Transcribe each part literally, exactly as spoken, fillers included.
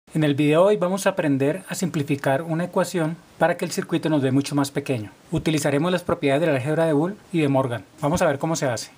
En el video de hoy vamos a aprender a simplificar una ecuación para que el circuito nos dé mucho más pequeño. Utilizaremos las propiedades de la álgebra de Boole y de Morgan. Vamos a ver cómo se hace.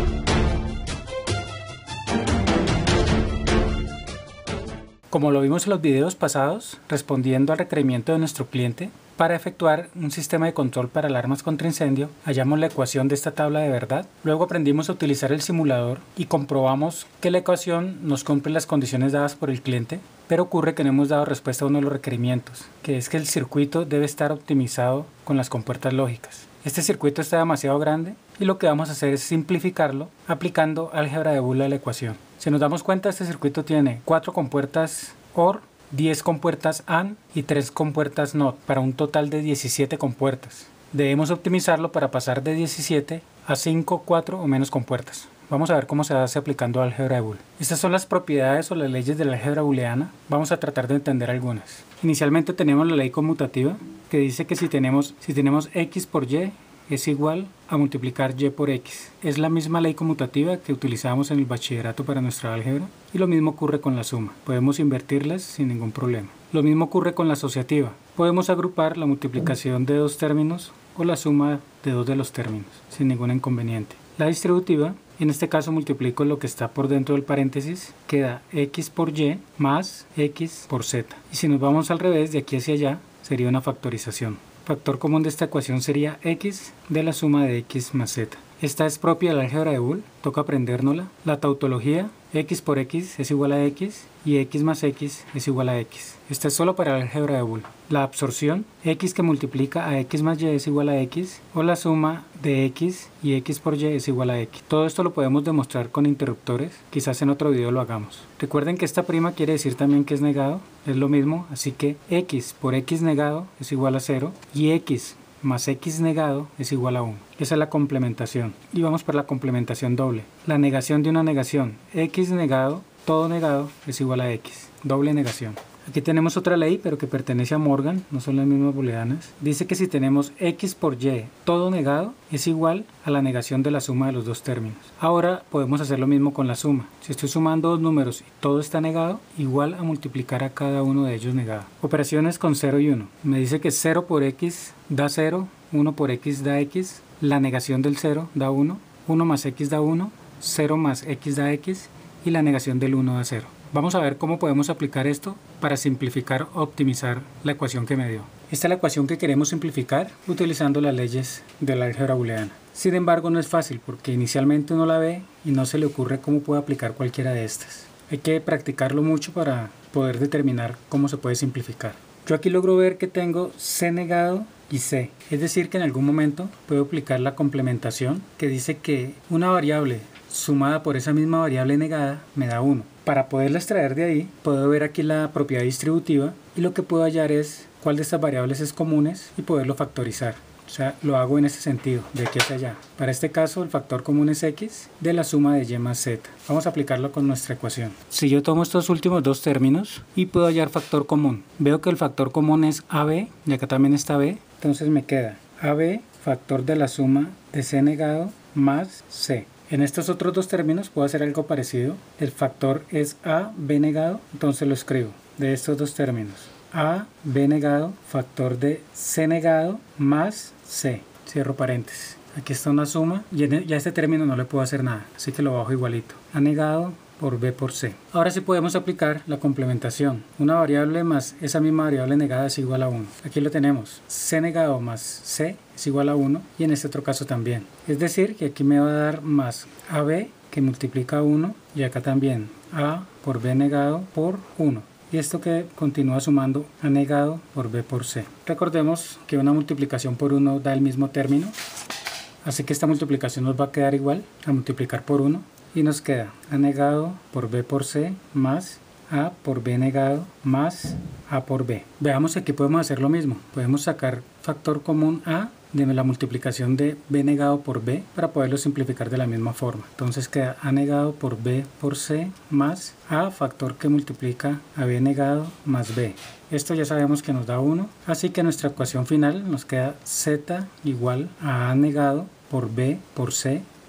Como lo vimos en los videos pasados, respondiendo al requerimiento de nuestro cliente, para efectuar un sistema de control para alarmas contra incendio, hallamos la ecuación de esta tabla de verdad. Luego aprendimos a utilizar el simulador y comprobamos que la ecuación nos cumple las condiciones dadas por el cliente, pero ocurre que no hemos dado respuesta a uno de los requerimientos, que es que el circuito debe estar optimizado con las compuertas lógicas. Este circuito está demasiado grande y lo que vamos a hacer es simplificarlo aplicando álgebra de Boole a la ecuación. Si nos damos cuenta, este circuito tiene cuatro compuertas O R, diez compuertas A N D y tres compuertas N O T, para un total de diecisiete compuertas. Debemos optimizarlo para pasar de diecisiete a cinco, cuatro o menos compuertas. Vamos a ver cómo se hace aplicando álgebra de Boole. Estas son las propiedades o las leyes de la álgebra booleana. Vamos a tratar de entender algunas. Inicialmente tenemos la ley conmutativa, que dice que si tenemos, si tenemos X por Y es igual a multiplicar Y por X. Es la misma ley conmutativa que utilizamos en el bachillerato para nuestra álgebra, y lo mismo ocurre con la suma. Podemos invertirlas sin ningún problema. Lo mismo ocurre con la asociativa. Podemos agrupar la multiplicación de dos términos o la suma de dos de los términos sin ningún inconveniente. La distributiva, en este caso multiplico lo que está por dentro del paréntesis, queda X por Y más X por Z. Y si nos vamos al revés, de aquí hacia allá, sería una factorización. Factor común de esta ecuación sería X de la suma de X más Z. Esta es propia de la álgebra de Boole, toca aprendérnosla. La tautología, X por X es igual a X y X más X es igual a X. Esta es solo para la álgebra de Boole. La absorción, X que multiplica a X más Y es igual a X, o la suma de X y X por Y es igual a X. Todo esto lo podemos demostrar con interruptores, quizás en otro video lo hagamos. Recuerden que esta prima quiere decir también que es negado, es lo mismo, así que X por X negado es igual a cero y X más X negado es igual a uno. Esa es la complementación. Y vamos por la complementación doble. La negación de una negación. X negado, todo negado, es igual a X. Doble negación. Aquí tenemos otra ley, pero que pertenece a Morgan, no son las mismas booleanas. Dice que si tenemos X por Y, todo negado, es igual a la negación de la suma de los dos términos. Ahora podemos hacer lo mismo con la suma. Si estoy sumando dos números y todo está negado, igual a multiplicar a cada uno de ellos negado. Operaciones con cero y uno. Me dice que cero por X da cero, uno por X da X, la negación del cero da uno, uno más X da uno, cero más X da X y la negación del uno da cero. Vamos a ver cómo podemos aplicar esto para simplificar o optimizar la ecuación que me dio. Esta es la ecuación que queremos simplificar utilizando las leyes de la álgebra booleana. Sin embargo, no es fácil porque inicialmente uno la ve y no se le ocurre cómo puede aplicar cualquiera de estas. Hay que practicarlo mucho para poder determinar cómo se puede simplificar. Yo aquí logro ver que tengo C negado y C. Es decir, que en algún momento puedo aplicar la complementación, que dice que una variable sumada por esa misma variable negada me da uno. Para poderla extraer de ahí, puedo ver aquí la propiedad distributiva y lo que puedo hallar es cuál de estas variables es comunes y poderlo factorizar. O sea, lo hago en ese sentido, de aquí hacia allá. Para este caso, el factor común es X de la suma de Y más Z. Vamos a aplicarlo con nuestra ecuación. Si yo tomo estos últimos dos términos y puedo hallar factor común, veo que el factor común es A B y acá también está B, entonces me queda A B factor de la suma de C negado más C. En estos otros dos términos puedo hacer algo parecido. El factor es A, B negado, entonces lo escribo de estos dos términos. A, B negado, factor de C negado más C. Cierro paréntesis. Aquí está una suma y ya a este término no le puedo hacer nada, así que lo bajo igualito. A negado por B por C. Ahora sí podemos aplicar la complementación. Una variable más esa misma variable negada es igual a uno. Aquí lo tenemos. C negado más C es igual a uno y en este otro caso también. Es decir, que aquí me va a dar más A B que multiplica uno y acá también A por B negado por uno. Y esto que continúa sumando A negado por B por C. Recordemos que una multiplicación por uno da el mismo término. Así que esta multiplicación nos va a quedar igual a multiplicar por uno. Y nos queda A negado por B por C más A por B negado más A por B. Veamos que aquí podemos hacer lo mismo. Podemos sacar factor común A de la multiplicación de B negado por B para poderlo simplificar de la misma forma. Entonces queda A negado por B por C más A factor que multiplica a B negado más B. Esto ya sabemos que nos da uno. Así que nuestra ecuación final nos queda Z igual a A negado por B por C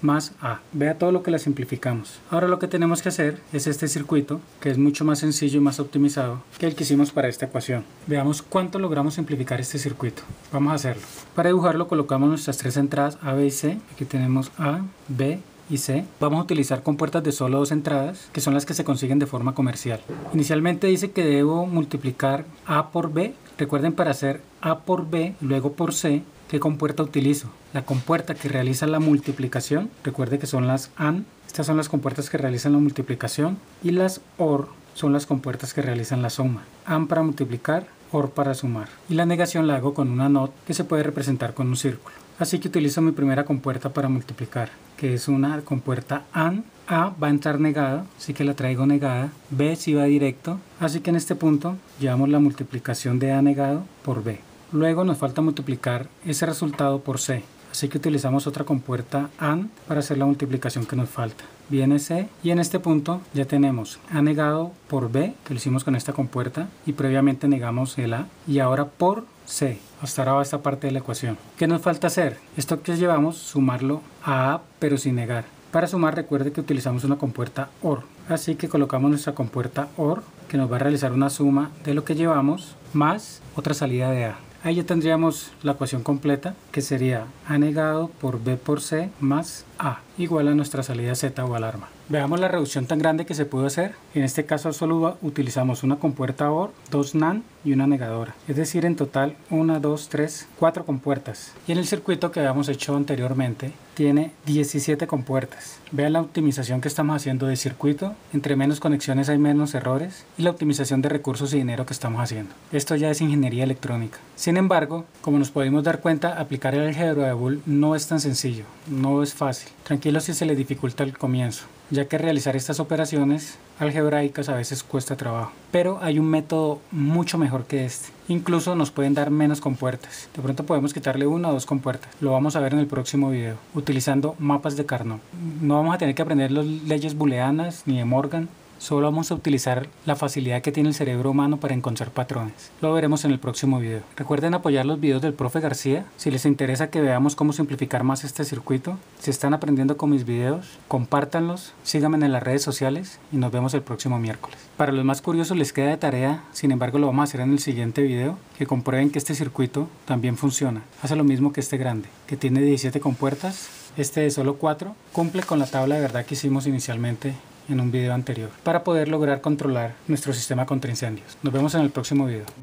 más A. Vea todo lo que la simplificamos. Ahora lo que tenemos que hacer es este circuito, que es mucho más sencillo y más optimizado que el que hicimos para esta ecuación. Veamos cuánto logramos simplificar este circuito. Vamos a hacerlo. Para dibujarlo colocamos nuestras tres entradas A, B y C. Aquí tenemos A, B y C. Vamos a utilizar compuertas de solo dos entradas, que son las que se consiguen de forma comercial. Inicialmente dice que debo multiplicar A por B. Recuerden, para hacer A por B, luego por C, ¿qué compuerta utilizo? La compuerta que realiza la multiplicación. Recuerde que son las A N. Estas son las compuertas que realizan la multiplicación. Y las O R son las compuertas que realizan la suma. A N para multiplicar, O R para sumar. Y la negación la hago con una NOT que se puede representar con un círculo. Así que utilizo mi primera compuerta para multiplicar, que es una compuerta A N. A va a entrar negada, así que la traigo negada. B sí va directo, así que en este punto llevamos la multiplicación de A negado por B. Luego nos falta multiplicar ese resultado por C, así que utilizamos otra compuerta A N para hacer la multiplicación que nos falta. Viene C y en este punto ya tenemos A negado por B, que lo hicimos con esta compuerta, y previamente negamos el A, y ahora por C. Hasta ahora va esta parte de la ecuación. ¿Qué nos falta hacer? Esto que llevamos, sumarlo a A pero sin negar. Para sumar, recuerde que utilizamos una compuerta O R, así que colocamos nuestra compuerta O R, que nos va a realizar una suma de lo que llevamos más otra salida de A. Ahí ya tendríamos la ecuación completa, que sería A negado por B por C más A, igual a nuestra salida Z o alarma. Veamos la reducción tan grande que se pudo hacer. En este caso solo utilizamos una compuerta O R, dos N A N y una negadora. Es decir, en total una, dos, tres, cuatro compuertas. Y en el circuito que habíamos hecho anteriormente tiene diecisiete compuertas. Vean la optimización que estamos haciendo de circuito. Entre menos conexiones hay menos errores. Y la optimización de recursos y dinero que estamos haciendo. Esto ya es ingeniería electrónica. Sin embargo, como nos podemos dar cuenta, aplicar el álgebra de Boole no es tan sencillo. No es fácil. Tranquilo si se le dificulta al comienzo, ya que realizar estas operaciones algebraicas a veces cuesta trabajo. Pero hay un método mucho mejor que este. Incluso nos pueden dar menos compuertas. De pronto podemos quitarle una o dos compuertas. Lo vamos a ver en el próximo video, utilizando mapas de Carnot. No vamos a tener que aprender las leyes booleanas ni de Morgan. Solo vamos a utilizar la facilidad que tiene el cerebro humano para encontrar patrones. Lo veremos en el próximo video. Recuerden apoyar los videos del profe García. Si les interesa que veamos cómo simplificar más este circuito, si están aprendiendo con mis videos, compártanlos, síganme en las redes sociales y nos vemos el próximo miércoles. Para los más curiosos les queda de tarea, sin embargo lo vamos a hacer en el siguiente video, que comprueben que este circuito también funciona. Hace lo mismo que este grande, que tiene diecisiete compuertas. Este de solo cuatro cumple con la tabla de verdad que hicimos inicialmente en un video anterior, para poder lograr controlar nuestro sistema contra incendios. Nos vemos en el próximo video.